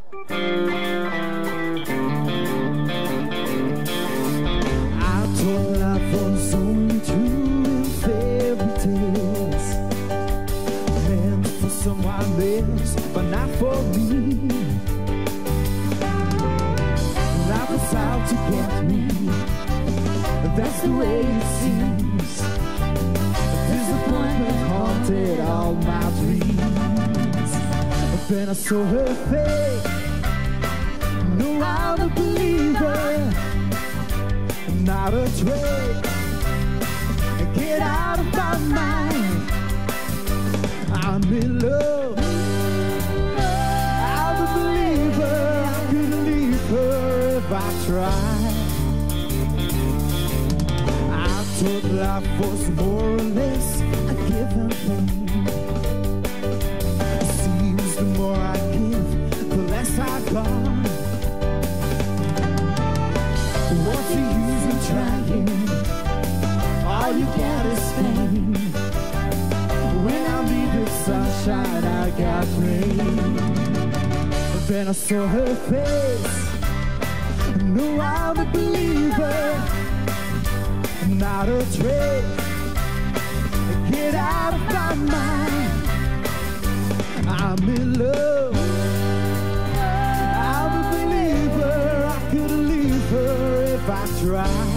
I thought life was only true in fairy tales, meant for someone else, but not for me. Life was out to get me, that's the way it seems. Disappointment haunted all my dreams. Then I saw her face, no other believer, not a trace. Get out of my mind, I'm in love. I'm a believer, I couldn't leave her if I tried. I thought life was more or less a give and take. Seems the more I give, the less I got. What's the use in trying? All you get is pain. When I needed sunshine, I got rain. But then I saw her face, no I'm a believer, not a trace. Get out of my mind, I'm in love. I'm a believer, I couldn't leave her if I tried.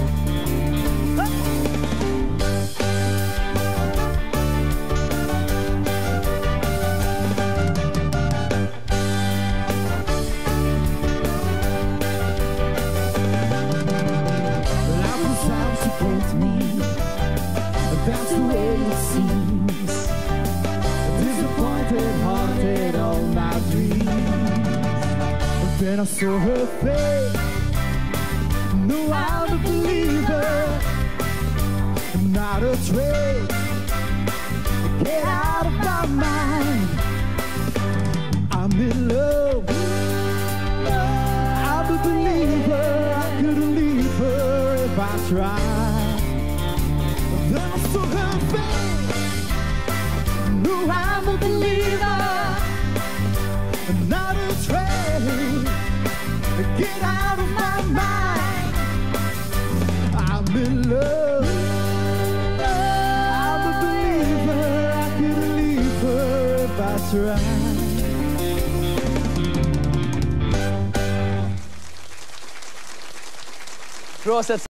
Life was out to get me, that's the way it seems. Disappointed, haunted all my dreams. Then I saw her face, no I'm a believer, not a trace. Get out of my mind, I'm in love. I'm a believer, I couldn't leave her if I tried. Then I saw her face, no I'm a believer, not a trace. Get out of my mind, I'm in love. I'm a believer, I couldn't leave her if I tried. Große